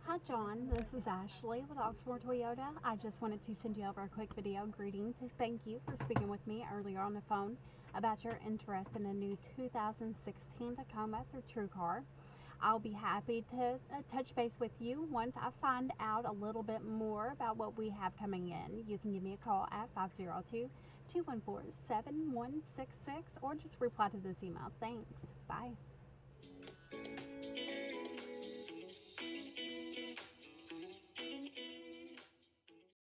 Hi John, this is Ashley with Oxmoor Toyota. I just wanted to send you over a quick video greeting to thank you for speaking with me earlier on the phone about your interest in a new 2016 Tacoma through TrueCar. I'll be happy to touch base with you once I find out a little bit more about what we have coming in. You can give me a call at 502-214-7166 or just reply to this email. Thanks. Bye.